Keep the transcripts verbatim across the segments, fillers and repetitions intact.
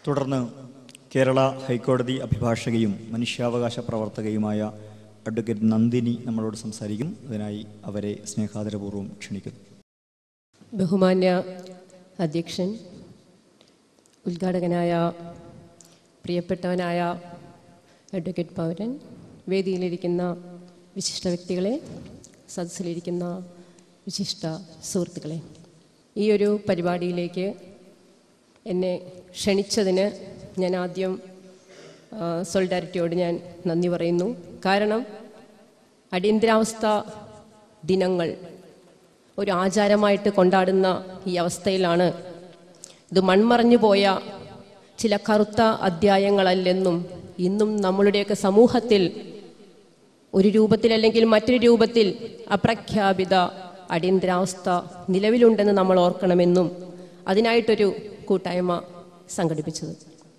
തുടർന്ന് കേരള ഹൈക്കോടതി അഭിഭാഷകയും മനുഷ്യാവകാശ പ്രവർത്തകയുമായ അഡ്വക്കേറ്റ് നന്ദിനി നമ്മളോട് സംസാരിക്കും. അതിനായി അവരെ സ്നേഹാദരപൂർവ്വം ക്ഷണിക്കുന്നു. ബഹുമാന്യ അധ്യക്ഷൻ, ഉദ്ഘാടകനായ പ്രിയപ്പെട്ടവനായ അഡ്വക്കേറ്റ് പൗരൻ, വേദിയിലിരിക്കുന്ന വിശിഷ്ട വ്യക്തികളെ, സദസ്സിലിരിക്കുന്ന വിശിഷ്ട സുഹൃത്തുക്കളെ, ഈ ഒരു പരിപാടിയിലേക്ക് എന്നെ ക്ഷണിച്ചതിന് ഞാൻ ആദ്യം സോളിഡാരിറ്റിയോട് ഞാൻ നന്ദി പറയുന്നു. കാരണം അടിയന്തരാവസ്ഥ ദിനങ്ങൾ ഒരു ആചാരമായിട്ട് കൊണ്ടാടുന്ന ഈ അവസ്ഥയിലാണ് ഇത് മൺമറഞ്ഞു പോയ ചില കറുത്ത അധ്യായങ്ങളല്ലെന്നും ഇന്നും നമ്മളുടെയൊക്കെ സമൂഹത്തിൽ ഒരു രൂപത്തിൽ അല്ലെങ്കിൽ മറ്റൊരു രൂപത്തിൽ അപ്രഖ്യാപിത അടിയന്തരാവസ്ഥ നിലവിലുണ്ടെന്ന് നമ്മൾ ഓർക്കണമെന്നും അതിനായിട്ടൊരു കൂട്ടായ്മ സംഘടിപ്പിച്ചത്.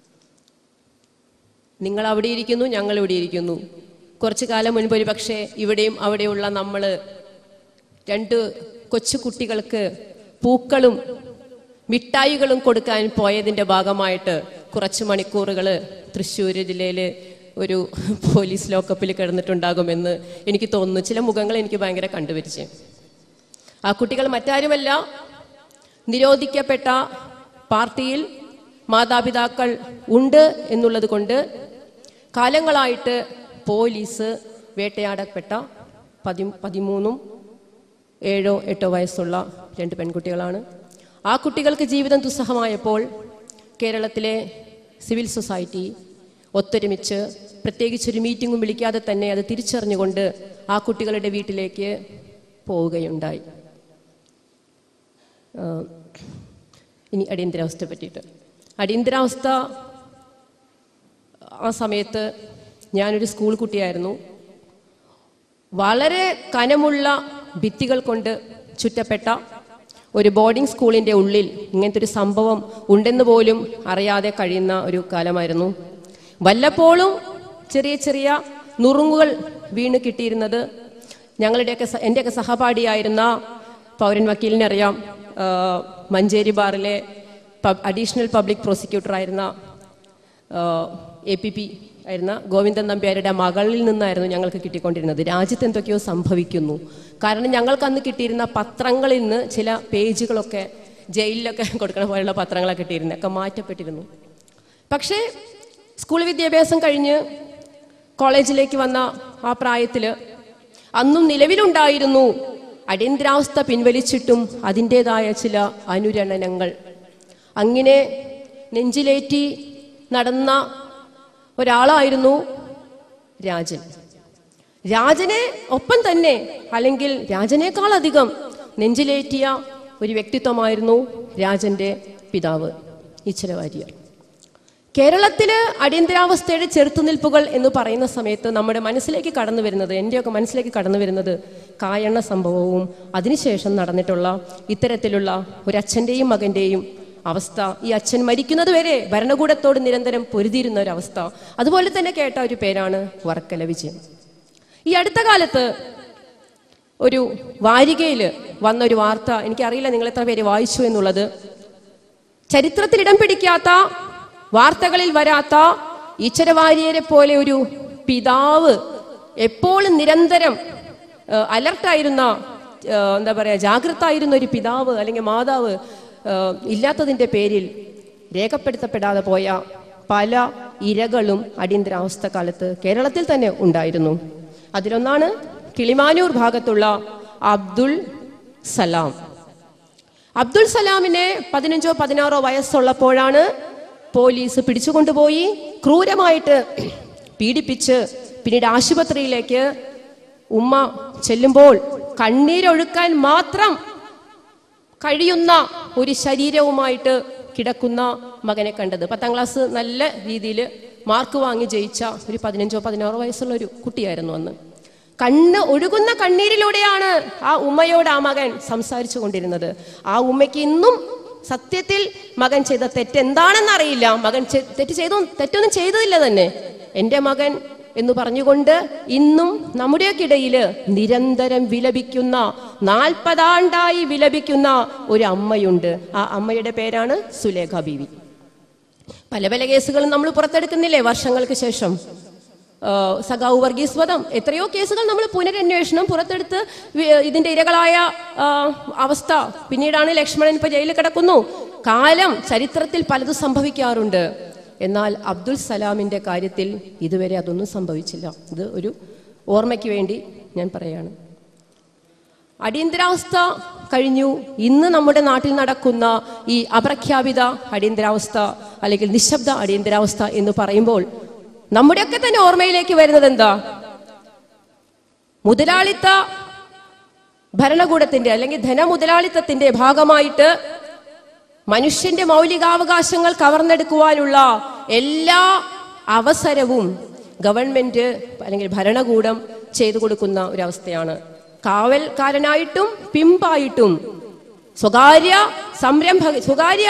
നിങ്ങൾ അവിടെ ഇരിക്കുന്നു, ഞങ്ങൾ ഇവിടെ ഇരിക്കുന്നു. കുറച്ചു കാലം മുൻപ് ഒരു പക്ഷേ ഇവിടെയും അവിടെയുള്ള നമ്മൾ രണ്ട് കൊച്ചു കുട്ടികൾക്ക് പൂക്കളും മിഠായികളും കൊടുക്കാൻ പോയതിൻ്റെ ഭാഗമായിട്ട് കുറച്ച് മണിക്കൂറുകൾ തൃശ്ശൂർ ജില്ലയിൽ ഒരു പോലീസ് ലോക്കപ്പിൽ കിടന്നിട്ടുണ്ടാകുമെന്ന് എനിക്ക് തോന്നുന്നു. ചില മുഖങ്ങൾ എനിക്ക് ഭയങ്കര കണ്ടുപിരിച്ച്. ആ കുട്ടികൾ മറ്റാരുമല്ല, നിരോധിക്കപ്പെട്ട പാർട്ടിയിൽ മാതാപിതാക്കൾ ഉണ്ട് എന്നുള്ളത് കൊണ്ട് കാലങ്ങളായിട്ട് പോലീസ് വേട്ടയാടപ്പെട്ട പതി പതിമൂന്നും ഏഴോ എട്ടോ വയസ്സുള്ള രണ്ട് പെൺകുട്ടികളാണ്. ആ കുട്ടികൾക്ക് ജീവിതം ദുസ്സഹമായപ്പോൾ കേരളത്തിലെ സിവിൽ സൊസൈറ്റി ഒത്തൊരുമിച്ച് പ്രത്യേകിച്ചൊരു മീറ്റിങ്ങും വിളിക്കാതെ തന്നെ അത് തിരിച്ചറിഞ്ഞുകൊണ്ട് ആ കുട്ടികളുടെ വീട്ടിലേക്ക് പോവുകയുണ്ടായി. ഇനി അടിയന്തരാവസ്ഥയെ പറ്റിയിട്ട്. അടിയന്തരാവസ്ഥ ആ സമയത്ത് ഞാനൊരു സ്കൂൾ കുട്ടിയായിരുന്നു. വളരെ കനമുള്ള ഭിത്തികൾ കൊണ്ട് ചുറ്റപ്പെട്ട ഒരു ബോർഡിംഗ് സ്കൂളിൻ്റെ ഉള്ളിൽ ഇങ്ങനത്തെ ഒരു സംഭവം ഉണ്ടെന്ന് പോലും അറിയാതെ കഴിയുന്ന ഒരു കാലമായിരുന്നു. വല്ലപ്പോഴും ചെറിയ ചെറിയ നുറുങ്ങുകൾ വീണ് കിട്ടിയിരുന്നത് ഞങ്ങളുടെയൊക്കെ എൻ്റെയൊക്കെ സഹപാഠിയായിരുന്ന പൗരൻ വക്കീലിനെ അറിയാം, മഞ്ചേരി ബാറിലെ അഡീഷണൽ പബ്ലിക് പ്രോസിക്യൂട്ടറായിരുന്ന എ പി പി ആയിരുന്ന ഗോവിന്ദൻ നമ്പ്യാരുടെ മകളിൽ നിന്നായിരുന്നു ഞങ്ങൾക്ക് കിട്ടിക്കൊണ്ടിരുന്നത്. രാജ്യത്ത് എന്തൊക്കെയോ സംഭവിക്കുന്നു. കാരണം ഞങ്ങൾക്ക് അന്ന് കിട്ടിയിരുന്ന പത്രങ്ങളിൽ നിന്ന് ചില പേജുകളൊക്കെ ജയിലിലൊക്കെ കൊടുക്കണ പോലെയുള്ള പത്രങ്ങളൊക്കെ കിട്ടിയിരുന്നു, ഒക്കെ മാറ്റപ്പെട്ടിരുന്നു. പക്ഷേ സ്കൂൾ വിദ്യാഭ്യാസം കഴിഞ്ഞ് കോളേജിലേക്ക് വന്ന ആ പ്രായത്തിൽ അന്നും നിലവിലുണ്ടായിരുന്നു അടിയന്തരാവസ്ഥ പിൻവലിച്ചിട്ടും അതിൻ്റെതായ ചില അനുരണനങ്ങൾ. അങ്ങനെ നെഞ്ചിലേറ്റി നടന്ന ഒരാളായിരുന്നു രാജൻ. രാജനെ ഒപ്പം തന്നെ അല്ലെങ്കിൽ രാജനേക്കാളധികം നെഞ്ചിലേറ്റിയ ഒരു വ്യക്തിത്വമായിരുന്നു രാജൻ്റെ പിതാവ് ഈശ്വര വാര്യർ. കേരളത്തില് അടിയന്തരാവസ്ഥയുടെ ചെറുത്തുനിൽപ്പുകൾ എന്ന് പറയുന്ന സമയത്ത് നമ്മുടെ മനസ്സിലേക്ക് കടന്നു വരുന്നത്, എൻ്റെയൊക്കെ മനസ്സിലേക്ക് കടന്നു വരുന്നത് കായണ്ണ സംഭവവും അതിനുശേഷം നടന്നിട്ടുള്ള ഇത്തരത്തിലുള്ള ഒരു അച്ഛൻ്റെയും മകൻ്റെയും അവസ്ഥ. ഈ അച്ഛൻ മരിക്കുന്നത് വരെ ഭരണകൂടത്തോട് നിരന്തരം പൊരുതിയിരുന്ന ഒരവസ്ഥ. അതുപോലെ തന്നെ കേട്ട ഒരു പേരാണ് വർക്കല വിജയൻ. ഈ അടുത്ത കാലത്ത് ഒരു വാരികയിൽ വന്നൊരു വാർത്ത, എനിക്കറിയില്ല നിങ്ങൾ എത്ര പേര് വായിച്ചു എന്നുള്ളത്. ചരിത്രത്തിൽ ഇടം പിടിക്കാത്ത, വാർത്തകളിൽ വരാത്ത ഈശ്വര വാര്യരെ പോലെ ഒരു പിതാവ്, എപ്പോഴും നിരന്തരം അലർട്ടായിരുന്ന, എന്താ പറയുക, ജാഗ്രതായിരുന്ന ഒരു പിതാവ് അല്ലെങ്കിൽ മാതാവ് ഇല്ലാത്തതിൻ്റെ പേരിൽ രേഖപ്പെടുത്തപ്പെടാതെ പോയ പല ഇരകളും അടിയന്തരാവസ്ഥ കാലത്ത് കേരളത്തിൽ തന്നെ ഉണ്ടായിരുന്നു. അതിലൊന്നാണ് കിളിമാനൂർ ഭാഗത്തുള്ള അബ്ദുൾ സലാം. അബ്ദുൾ സലാമിനെ പതിനഞ്ചോ പതിനാറോ വയസ്സുള്ളപ്പോഴാണ് പോലീസ് പിടിച്ചുകൊണ്ടുപോയി ക്രൂരമായിട്ട് പീഡിപ്പിച്ച് പിന്നീട് ആശുപത്രിയിലേക്ക് ഉമ്മ ചെല്ലുമ്പോൾ കണ്ണീരൊഴുക്കാൻ മാത്രം കഴിയുന്ന ഒരു ശരീരവുമായിട്ട് കിടക്കുന്ന മകനെ കണ്ടത്. പത്താം ക്ലാസ് നല്ല രീതിയിൽ മാർക്ക് വാങ്ങി ജയിച്ച ഒരു പതിനഞ്ചോ പതിനാറോ വയസ്സുള്ള ഒരു കുട്ടിയായിരുന്നു അന്ന്. കണ്ണ് ഒഴുകുന്ന കണ്ണീരിലൂടെയാണ് ആ ഉമ്മയോട് ആ മകൻ സംസാരിച്ചു കൊണ്ടിരുന്നത്. ആ ഉമ്മയ്ക്ക് ഇന്നും സത്യത്തിൽ മകൻ ചെയ്ത തെറ്റെന്താണെന്നറിയില്ല. മകൻ തെറ്റ് ചെയ്തു തെറ്റൊന്നും ചെയ്തതില്ല തന്നെ. എൻ്റെ മകൻ എന്ന് പറഞ്ഞുകൊണ്ട് ഇന്നും നമ്മുടെയൊക്കെ ഇടയിൽ നിരന്തരം വിലപിക്കുന്ന, നാൽപ്പതാണ്ടായി വിലപിക്കുന്ന ഒരു അമ്മയുണ്ട്. ആ അമ്മയുടെ പേരാണ് സുലേഖ ബീവി. പല പല കേസുകളും നമ്മൾ പുറത്തെടുക്കുന്നില്ലേ വർഷങ്ങൾക്ക് ശേഷം. സഖാവ് വർഗീസ് വധം, എത്രയോ കേസുകൾ നമ്മൾ പുനരന്വേഷണം പുറത്തെടുത്ത് ഇതിന്റെ ഇരകളായ അവസ്ഥ. പിന്നീടാണ് ലക്ഷ്മണൻ ഇപ്പൊ ജയിലിൽ കിടക്കുന്നു. കാലം ചരിത്രത്തിൽ പലതും സംഭവിക്കാറുണ്ട്. എന്നാൽ അബ്ദുൽ സലാമിന്റെ കാര്യത്തിൽ ഇതുവരെ അതൊന്നും സംഭവിച്ചില്ല. ഇത് ഒരു ഓർമ്മയ്ക്ക് വേണ്ടി ഞാൻ പറയാണ്. അടിയന്തരാവസ്ഥ കഴിഞ്ഞു. ഇന്ന് നമ്മുടെ നാട്ടിൽ നടക്കുന്ന ഈ അപ്രഖ്യാപിത അടിയന്തരാവസ്ഥ അല്ലെങ്കിൽ നിശബ്ദ അടിയന്തരാവസ്ഥ എന്ന് പറയുമ്പോൾ നമ്മുടെയൊക്കെ തന്നെ ഓർമ്മയിലേക്ക് വരുന്നത് എന്താ? മുതലാളിത്ത ഭരണകൂടത്തിന്റെ അല്ലെങ്കിൽ ധനമുതലാളിത്തത്തിന്റെ ഭാഗമായിട്ട് മനുഷ്യന്റെ മൗലികാവകാശങ്ങൾ കവർന്നെടുക്കുവാനുള്ള എല്ലാ അവസരവും ഗവൺമെന്റ് അല്ലെങ്കിൽ ഭരണകൂടം ചെയ്തു കൊടുക്കുന്ന ഒരവസ്ഥയാണ്. കാവൽക്കാരനായിട്ടും പിമ്പായിട്ടും സ്വകാര്യ സംരംഭ സ്വകാര്യ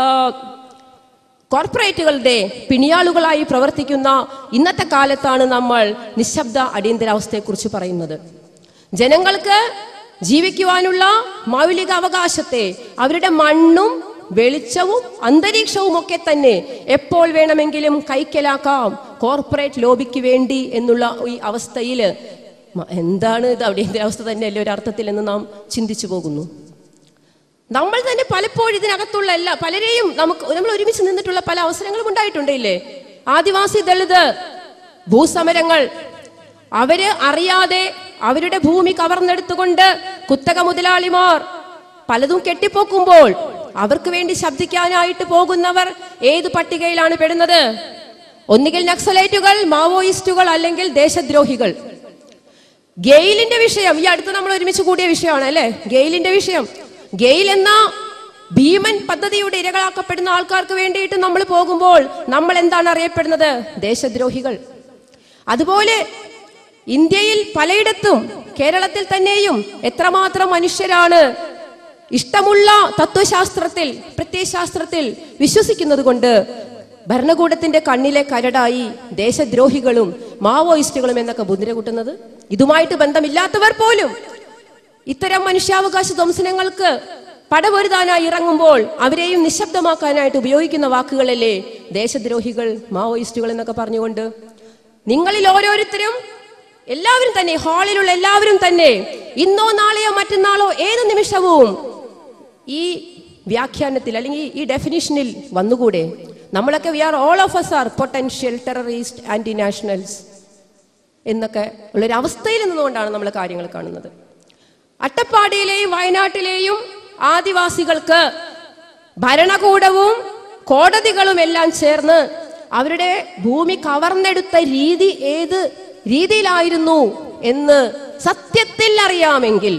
കോർപ്പറേറ്റുകളുടെ പിണിയാളുകളായി പ്രവർത്തിക്കുന്ന ഇന്നത്തെ കാലത്താണ് നമ്മൾ നിശബ്ദ അടിയന്തരാവസ്ഥയെക്കുറിച്ച് പറയുന്നത്. ജനങ്ങൾക്ക് ജീവിക്കുവാനുള്ള മൗലിക അവകാശത്തെ, അവരുടെ മണ്ണും വെളിച്ചവും അന്തരീക്ഷവും ഒക്കെ തന്നെ എപ്പോൾ വേണമെങ്കിലും കൈക്കലാക്കാം കോർപ്പറേറ്റ് ലോബിക്ക് വേണ്ടി എന്നുള്ള ഈ അവസ്ഥയിൽ എന്താണ് ഇത്? അടിയന്തരാവസ്ഥ തന്നെയല്ലേ ഒരർത്ഥത്തിൽ എന്ന് നാം ചിന്തിച്ചു പോകുന്നു. നമ്മൾ തന്നെ പലപ്പോഴും ഇതിനകത്തുള്ള എല്ലാ പലരെയും നമുക്ക് നമ്മൾ ഒരുമിച്ച് നിന്നിട്ടുള്ള പല അവസരങ്ങളും ഉണ്ടായിട്ടുണ്ട് ഇല്ലേ? ആദിവാസി ദളിത് ഭൂസമരങ്ങൾ, അവര് അറിയാതെ അവരുടെ ഭൂമി കവർന്നെടുത്തുകൊണ്ട് കുത്തക മുതലാളിമാർ പലതും കെട്ടിപ്പോക്കുമ്പോൾ അവർക്ക് വേണ്ടി ശബ്ദിക്കാനായിട്ട് പോകുന്നവർ ഏത് പട്ടികയിലാണ് പെടുന്നത്? ഒന്നുകിൽ നക്സലൈറ്റുകൾ, മാവോയിസ്റ്റുകൾ, അല്ലെങ്കിൽ ദേശദ്രോഹികൾ. ഗെയിലിന്റെ വിഷയം ഈ അടുത്ത് നമ്മൾ ഒരുമിച്ച് കൂടിയ വിഷയമാണ് അല്ലെ? ഗെയിലിന്റെ വിഷയം. ഗെയിൽ എന്ന ഭീമൻ പദ്ധതിയുടെ ഇരകളാക്കപ്പെടുന്ന ആൾക്കാർക്ക് വേണ്ടിയിട്ട് നമ്മൾ പോകുമ്പോൾ നമ്മൾ എന്താണ് അറിയപ്പെടുന്നത്? ദേശദ്രോഹികൾ. അതുപോലെ ഇന്ത്യയിൽ പലയിടത്തും കേരളത്തിൽ തന്നെയും എത്രമാത്രം മനുഷ്യരാണ് ഇഷ്ടമുള്ള തത്വശാസ്ത്രത്തിൽ പ്രത്യയശാസ്ത്രത്തിൽ വിശ്വസിക്കുന്നത് കൊണ്ട് ഭരണകൂടത്തിന്റെ കണ്ണിലെ കരടായി ദേശദ്രോഹികളും മാവോയിസ്റ്റുകളും എന്നൊക്കെ മുദ്ര കൂട്ടുന്നത്. ഇതുമായിട്ട് ബന്ധമില്ലാത്തവർ പോലും ഇത്തരം മനുഷ്യാവകാശ ധ്വംസനങ്ങൾക്ക് പടപൊരുതാനായി ഇറങ്ങുമ്പോൾ അവരെയും നിശബ്ദമാക്കാനായിട്ട് ഉപയോഗിക്കുന്ന വാക്കുകളല്ലേ ദേശദ്രോഹികൾ, മാവോയിസ്റ്റുകൾ എന്നൊക്കെ പറഞ്ഞുകൊണ്ട്. നിങ്ങളിൽ ഓരോരുത്തരും എല്ലാവരും തന്നെ, ഹാളിലുള്ള എല്ലാവരും തന്നെ ഇന്നോ നാളെയോ മറ്റന്നാളോ ഏത് നിമിഷവും ഈ വ്യാഖ്യാനത്തിൽ അല്ലെങ്കിൽ ഈ ഡെഫിനിഷനിൽ വന്നുകൂടെ? നമ്മളൊക്കെ we are all of us are potential terrorist anti nationals എന്നൊക്കെ ഉള്ളൊരു അവസ്ഥയിൽ നിന്നുകൊണ്ടാണ് നമ്മൾ കാര്യങ്ങൾ കാണുന്നത്. അട്ടപ്പാടിയിലെയും വയനാട്ടിലെയും ആദിവാസികൾക്ക് ഭരണകൂടവും കോടതികളും എല്ലാം ചേർന്ന് അവരുടെ ഭൂമി കവർന്നെടുത്ത രീതി ഏത് രീതിയിലായിരുന്നു എന്ന് സത്യത്തിൽ അറിയാമെങ്കിൽ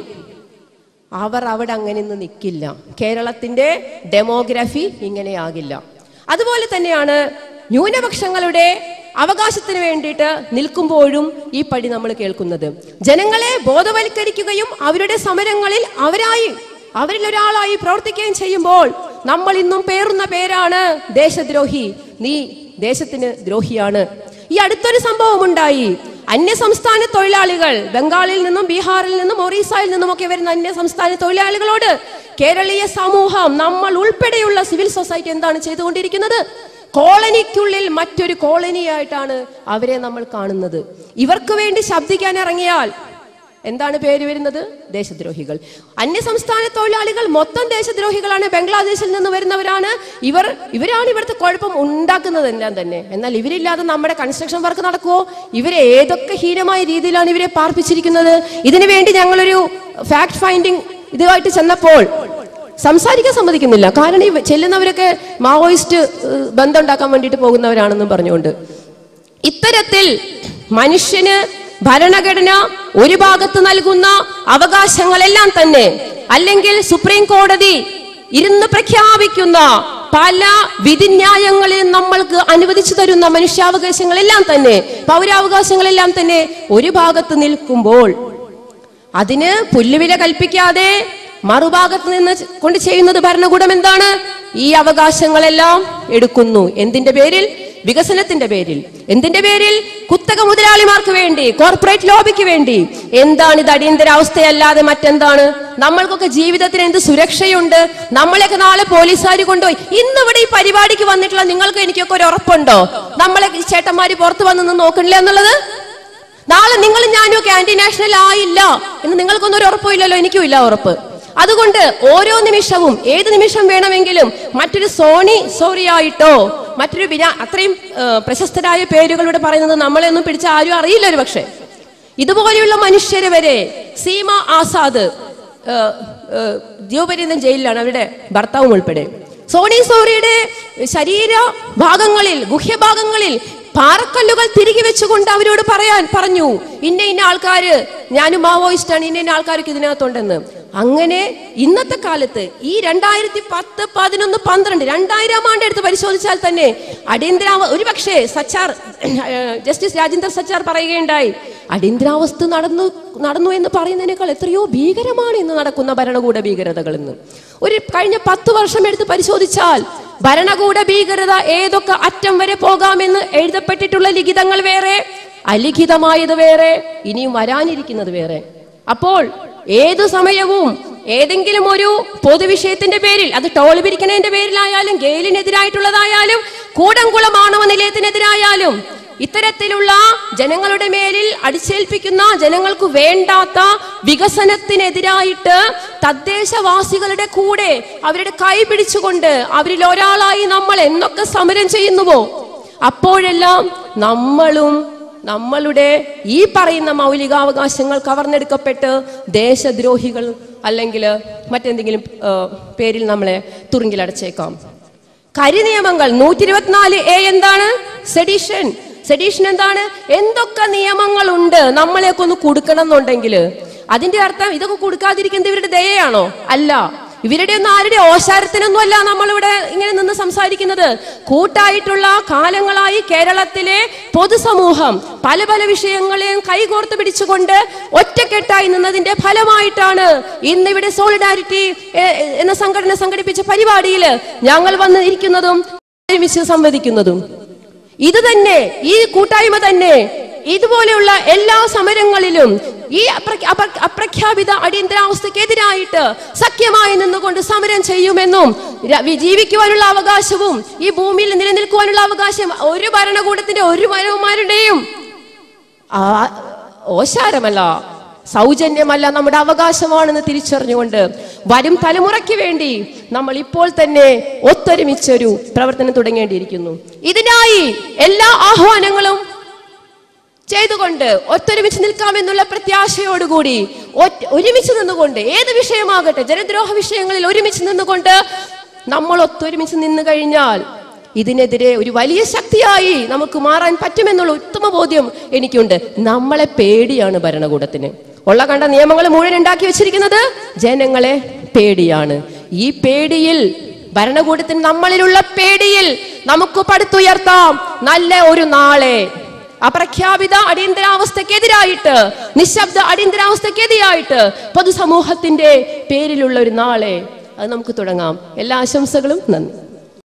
അവർ അവിടെ അങ്ങനെ നിന്ന് നിൽക്കില്ല. കേരളത്തിന്റെ ഡെമോഗ്രഫി ഇങ്ങനെയാകില്ല. അതുപോലെ തന്നെയാണ് ന്യൂനപക്ഷങ്ങളുടെ അവകാശത്തിന് വേണ്ടിയിട്ട് നിൽക്കുമ്പോഴും ഈ പടി നമ്മൾ കേൾക്കുന്നത്. ജനങ്ങളെ ബോധവൽക്കരിക്കുകയും അവരുടെ സമരങ്ങളിൽ അവരായി അവരിൽ ഒരാളായി പ്രവർത്തിക്കുകയും ചെയ്യുമ്പോൾ നമ്മൾ ഇന്നും പേറുന്ന പേരാണ് ദേശദ്രോഹി. നീ ദേശത്തിന് ദ്രോഹിയാണ്. ഈ അടുത്തൊരു സംഭവം ഉണ്ടായി. അന്യ സംസ്ഥാന തൊഴിലാളികൾ, ബംഗാളിൽ നിന്നും ബീഹാറിൽ നിന്നും ഒറീസയിൽ നിന്നും ഒക്കെ വരുന്ന അന്യ സംസ്ഥാന തൊഴിലാളികളോട് കേരളീയ സമൂഹം, നമ്മൾ ഉൾപ്പെടെയുള്ള സിവിൽ സൊസൈറ്റി എന്താണ് ചെയ്തുകൊണ്ടിരിക്കുന്നത്? കോളനിക്കുള്ളിൽ മറ്റൊരു കോളനിയായിട്ടാണ് അവരെ നമ്മൾ കാണുന്നത്. ഇവർക്ക് വേണ്ടി ശബ്ദിക്കാൻ ഇറങ്ങിയാൽ എന്താണ് പേര് വരുന്നത്? ദേശദ്രോഹികൾ. അന്യ സംസ്ഥാന തൊഴിലാളികൾ മൊത്തം ദേശദ്രോഹികളാണ്. ബംഗ്ലാദേശിൽ നിന്ന് വരുന്നവരാണ് ഇവർ. ഇവരാണ് ഇവിടുത്തെ കുഴപ്പം ഉണ്ടാക്കുന്നത് എല്ലാം തന്നെ. എന്നാൽ ഇവരില്ലാതെ നമ്മുടെ കൺസ്ട്രക്ഷൻ വർക്ക് നടക്കുമോ? ഇവരെ ഏതൊക്കെ ഹീനമായ രീതിയിലാണ് ഇവരെ പാർപ്പിച്ചിരിക്കുന്നത്? ഇതിനു വേണ്ടി ഞങ്ങളൊരു ഫാക്ട് ഫൈൻഡിങ് ഇതുമായിട്ട് ചെന്നപ്പോൾ സംസാരിക്കാൻ സമ്മതിക്കുന്നില്ല. കാരണം ഈ ചെല്ലുന്നവരൊക്കെ മാവോയിസ്റ്റ് ബന്ധം ഉണ്ടാക്കാൻ വേണ്ടിയിട്ട് പോകുന്നവരാണെന്നും പറഞ്ഞുകൊണ്ട് ഇത്തരത്തിൽ മനുഷ്യന് ഭരണഘടന ഒരു ഭാഗത്ത് നൽകുന്ന അവകാശങ്ങളെല്ലാം തന്നെ, അല്ലെങ്കിൽ സുപ്രീം കോടതി ഇരുന്ന് പ്രഖ്യാപിക്കുന്ന പല വിധിന്യായങ്ങളിൽ നമ്മൾക്ക് അനുവദിച്ചു തരുന്ന മനുഷ്യാവകാശങ്ങളെല്ലാം തന്നെ, പൗരാവകാശങ്ങളെല്ലാം തന്നെ ഒരു ഭാഗത്ത് നിൽക്കുമ്പോൾ അതിന് പുല്ലുവില കൽപ്പിക്കാതെ മറുഭാഗത്ത് നിന്ന് കൊണ്ട് ചെയ്യുന്നത് ഭരണകൂടം എന്താണ്? ഈ അവകാശങ്ങളെല്ലാം എടുക്കുന്നു. എന്തിന്റെ പേരിൽ? വികസനത്തിന്റെ പേരിൽ, എന്തിന്റെ പേരിൽ? കുത്തക മുതലാളിമാർക്ക് വേണ്ടി, കോർപ്പറേറ്റ് ലോബിക്ക് വേണ്ടി. എന്താണ് ഇത്? അടിയന്തരാവസ്ഥയല്ലാതെ മറ്റെന്താണ്? നമ്മൾക്കൊക്കെ ജീവിതത്തിന് എന്ത് സുരക്ഷയുണ്ട്? നമ്മളെയൊക്കെ നാളെ പോലീസുകാർ കൊണ്ടുപോയി, ഇന്നിവിടെ ഈ പരിപാടിക്ക് വന്നിട്ടുള്ള നിങ്ങൾക്ക് എനിക്കൊക്കെ ഒരു ഉറപ്പുണ്ടോ നമ്മളെ ചേട്ടന്മാര് പുറത്ത് വന്നൊന്നും നോക്കണില്ല എന്നുള്ളത്? നാളെ നിങ്ങളും ഞാനും ഒക്കെ ആന്റി നാഷണൽ ആയില്ല എന്ന് നിങ്ങൾക്കൊന്നും ഒരു ഉറപ്പില്ലല്ലോ, എനിക്കും ഇല്ല ഉറപ്പ്. അതുകൊണ്ട് ഓരോ നിമിഷവും ഏത് നിമിഷം വേണമെങ്കിലും മറ്റൊരു സോണി സോറിയായിട്ടോ മറ്റൊരു ബിനാ അത്രയും പ്രശസ്തരായ പേരുകളിലൂടെ പറയുന്നത് നമ്മളെയൊന്നും പിടിച്ച ആരും അറിയില്ല ഒരു പക്ഷെ. ഇതുപോലെയുള്ള മനുഷ്യരെ വരെ, സീമ ആസാദ് ജീവപര്യന്തം ജയിലിലാണ്, അവരുടെ ഭർത്താവും ഉൾപ്പെടെ. സോണി സോറിയുടെ ശരീര ഭാഗങ്ങളിൽ, ഗുഹ്യഭാഗങ്ങളിൽ പാറക്കല്ലുകൾ തിരികെ വെച്ചുകൊണ്ട് അവരോട് പറയാൻ പറഞ്ഞു, ഇന്ന ഇന്ന ആൾക്കാര്, ഞാനും മാവോയിസ്റ്റാണ്, ഇന്ന ഇന്ന ആൾക്കാർക്ക് ഇതിനകത്തുണ്ടെന്ന്. അങ്ങനെ ഇന്നത്തെ കാലത്ത് ഈ രണ്ടായിരത്തി പത്ത് പതിനൊന്ന് പന്ത്രണ്ട് രണ്ടായിരം ആണ്ട് എടുത്ത് പരിശോധിച്ചാൽ തന്നെ അടിയന്തരാവ ഒരു പക്ഷേ സച്ചാർ ജസ്റ്റിസ് രാജേന്ദ്ര സച്ചാർ പറയുകയുണ്ടായി, അടിയന്തരാവസ്ഥ നടന്നു നടന്നു എന്ന് പറയുന്നതിനേക്കാൾ എത്രയോ ഭീകരമാണ് ഇന്ന് നടക്കുന്ന ഭരണകൂട ഭീകരതകൾ എന്ന്. ഒരു കഴിഞ്ഞ പത്ത് വർഷം എടുത്ത് പരിശോധിച്ചാൽ ഭരണകൂട ഭീകരത ഏതൊക്കെ അറ്റം വരെ പോകാമെന്ന് എഴുതപ്പെട്ടിട്ടുള്ള ലിഖിതങ്ങൾ വേറെ, അലിഖിതമായത് വേറെ, ഇനിയും വരാനിരിക്കുന്നത് വേറെ. അപ്പോൾ ഏതു സമയവും ഏതെങ്കിലും ഒരു പൊതുവിഷയത്തിന്റെ പേരിൽ, അത് ടോൾ പിരിക്കുന്നതിന്റെ പേരിലായാലും, ഗെയിലിനെതിരായിട്ടുള്ളതായാലും, കൂടംകുളം ആണവ നിലയത്തിനെതിരായാലും, ഇത്തരത്തിലുള്ള ജനങ്ങളുടെ മേലിൽ അടിച്ചേൽപ്പിക്കുന്ന ജനങ്ങൾക്ക് വേണ്ടാത്ത വികസനത്തിനെതിരായിട്ട് തദ്ദേശവാസികളുടെ കൂടെ അവരുടെ കൈ പിടിച്ചുകൊണ്ട് അവരിൽ ഒരാളായി നമ്മൾ എന്നൊക്കെ സമരം ചെയ്യുന്നുവോ അപ്പോഴെല്ലാം നമ്മളും നമ്മളുടെ ഈ പറയുന്ന മൗലികാവകാശങ്ങൾ കവർന്നെടുക്കപ്പെട്ട് ദേശദ്രോഹികൾ അല്ലെങ്കിൽ മറ്റെന്തെങ്കിലും പേരിൽ നമ്മളെ തുറുങ്കിലടച്ചേക്കാം. കരിനിയമങ്ങൾ നൂറ്റി ഇരുപത്തിനാല് എ എന്താണ്? സെഡിഷൻ. സെഡീഷൻ എന്താണ്? എന്തൊക്കെ നിയമങ്ങളുണ്ട് നമ്മളെയൊക്കെ ഒന്ന് കൊടുക്കണം എന്നുണ്ടെങ്കിൽ അതിന്റെ അർത്ഥം ഇതൊക്കെ കൊടുക്കാതിരിക്കുന്നത് ഇവരുടെ ദയയാണോ? അല്ല. ഇവരുടെ ഒന്നും ആരുടെ ഓശാരത്തിനൊന്നും അല്ല നമ്മളിവിടെ ഇങ്ങനെ നിന്ന് സംസാരിക്കുന്നത്. കൂട്ടായിട്ടുള്ള കാലങ്ങളായി കേരളത്തിലെ പൊതുസമൂഹം പല പല വിഷയങ്ങളെയും കൈകോർത്ത് പിടിച്ചുകൊണ്ട് ഒറ്റക്കെട്ടായി നിന്നതിന്റെ ഫലമായിട്ടാണ് ഇന്നിവിടെ സോളിഡാരിറ്റി എന്ന സംഘടന സംഘടിപ്പിച്ച പരിപാടിയിൽ ഞങ്ങൾ വന്ന് ഇരിക്കുന്നതും ഒരുമിച്ച് സംവദിക്കുന്നതും. ഇത് തന്നെ, ഈ കൂട്ടായ്മ തന്നെ ഇതുപോലെയുള്ള എല്ലാ സമരങ്ങളിലും ഈ അപ്രഖ്യാപിത അടിയന്തരാവസ്ഥക്കെതിരായിട്ട് സഖ്യമായി നിന്നുകൊണ്ട് സമരം ചെയ്യുമെന്നും ജീവിക്കുവാനുള്ള അവകാശവും ഈ ഭൂമിയിൽ നിലനിൽക്കുവാനുള്ള അവകാശം ഒരു ഭരണകൂടത്തിന്റെ ഒരു മരവുമാരുടെയും ഓശാരമല്ല, സൗജന്യമല്ല, നമ്മുടെ അവകാശമാണെന്ന് തിരിച്ചറിഞ്ഞുകൊണ്ട് വരും തലമുറയ്ക്ക് വേണ്ടി നമ്മൾ ഇപ്പോൾ തന്നെ ഒത്തൊരുമിച്ചൊരു പ്രവർത്തനം തുടങ്ങേണ്ടിയിരിക്കുന്നു. ഇതിനായി എല്ലാ ആഹ്വാനങ്ങളും ചെയ്തുകൊണ്ട് ഒത്തൊരുമിച്ച് നിൽക്കാമെന്നുള്ള പ്രത്യാശയോടുകൂടി ഒരുമിച്ച് നിന്നുകൊണ്ട് ഏത് വിഷയമാകട്ടെ, ജനദ്രോഹ വിഷയങ്ങളിൽ ഒരുമിച്ച് നിന്നുകൊണ്ട് നമ്മൾ ഒത്തൊരുമിച്ച് നിന്ന് കഴിഞ്ഞാൽ ഇതിനെതിരെ ഒരു വലിയ ശക്തിയായി നമുക്ക് മാറാൻ പറ്റുമെന്നുള്ള ഉത്തമ ബോധ്യം എനിക്കുണ്ട്. നമ്മളെ പേടിയാണ് ഭരണകൂടത്തിന്. ഉള്ള കണ്ട നിയമങ്ങൾ മുഴുവൻ ഉണ്ടാക്കി വെച്ചിരിക്കുന്നത് ജനങ്ങളെ പേടിയാണ്. ഈ പേടിയിൽ, ഭരണകൂടത്തിന് നമ്മളിലുള്ള പേടിയിൽ നമുക്ക് പടുത്തുയർത്താം നല്ല ഒരു നാളെ. അപ്രഖ്യാപിത അടിയന്തരാവസ്ഥക്കെതിരായിട്ട്, നിശബ്ദ അടിയന്തരാവസ്ഥക്കെതിരായിട്ട് പൊതുസമൂഹത്തിന്റെ പേരിലുള്ള ഒരു നാളെ അത് നമുക്ക് തുടങ്ങാം. എല്ലാ ആശംസകളും. നന്ദി.